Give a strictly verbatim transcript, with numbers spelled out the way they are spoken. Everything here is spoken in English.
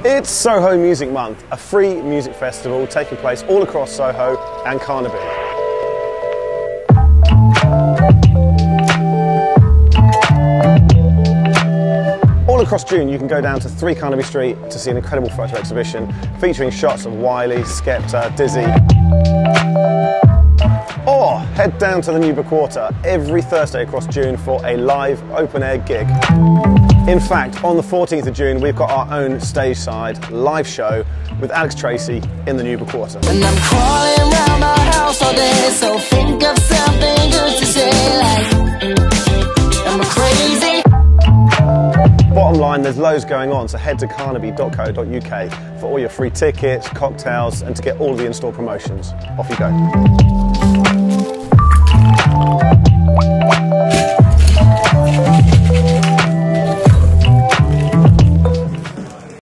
It's Soho Music Month, a free music festival taking place all across Soho and Carnaby. All across June you can go down to three Carnaby Street to see an incredible photo exhibition featuring shots of Wiley, Skepta, Dizzy. Or head down to the Newber Quarter every Thursday across June for a live open-air gig. In fact, on the fourteenth of June we've got our own stage side live show with Alex Tracy in the Newber Quarter. And I'm crawling around my house all day, so think of something good to say, like I'm crazy. Bottom line, there's loads going on, so head to carnaby dot co dot U K for all your free tickets, cocktails, and to get all the in-store promotions. Off you go.